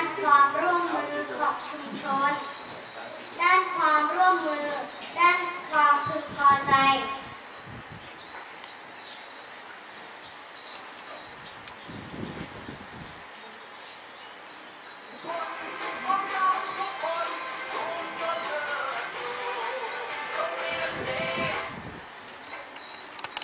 านความร่วมมือของชุมชนด้านความร่วมมือด้านความพึงพอใจ